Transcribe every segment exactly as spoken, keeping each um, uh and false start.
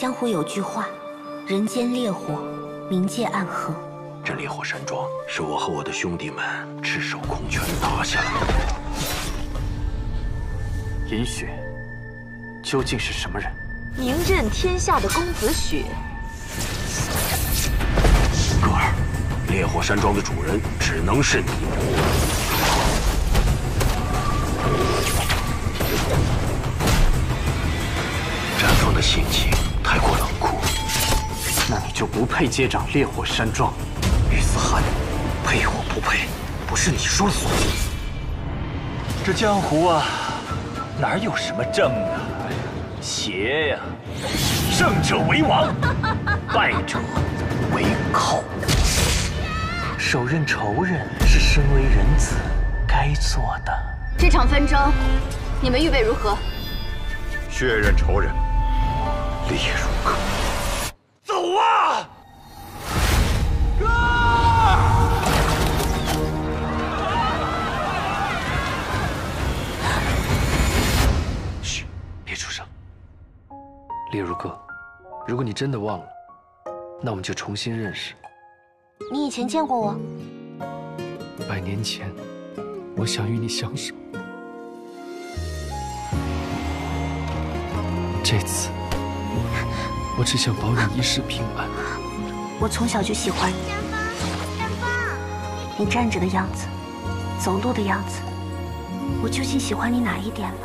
江湖有句话，人间烈火，冥界暗河。 这烈火山庄是我和我的兄弟们赤手空拳打下来的。 银雪究竟是什么人？ 名震天下的公子雪。 哥儿，烈火山庄的主人只能是你。绽放的性情太过冷酷， 那你就不配接掌烈火山庄。 于思涵，配或不配，不是你说了算。 这江湖啊，哪有什么正啊，邪呀、啊！胜者为王，败者为寇。手刃仇人是身为人子该做的。 这场纷争，你们预备如何？ 血刃仇人， 烈如哥， 走啊！哥！ 嘘，别出声。烈如哥，如果你真的忘了，那我们就重新认识。 你以前见过我？ 百年前，我想与你相守。这次，我只想保你一世平安。 我从小就喜欢你，你站着的样子，走路的样子，我究竟喜欢你哪一点了？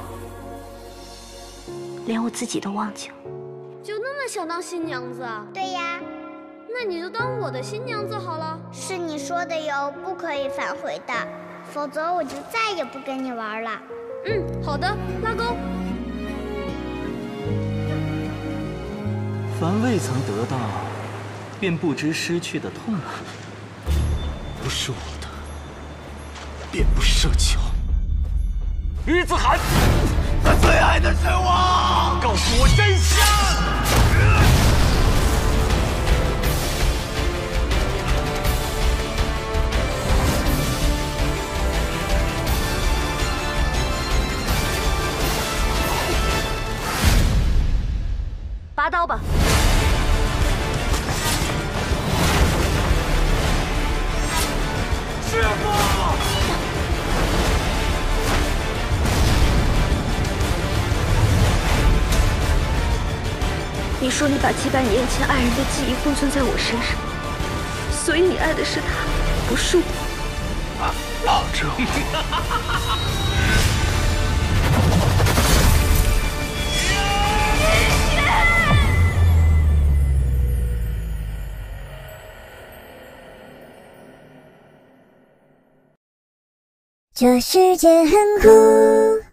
连我自己都忘记了。 就那么想当新娘子啊？ 对呀。 那你就当我的新娘子好了。 是你说的哟，不可以反悔的，否则我就再也不跟你玩了。 嗯，好的，拉钩。 凡未曾得到，便不知失去的痛苦。 不是我的，便不奢求。 于子涵，他最爱的是我，告诉我真相。 拔刀吧！ 师父！ 你说你把羁绊眼前爱人的记忆封存在我身上，所以你爱的是他，不是我。 啊，保证。 这世界很酷。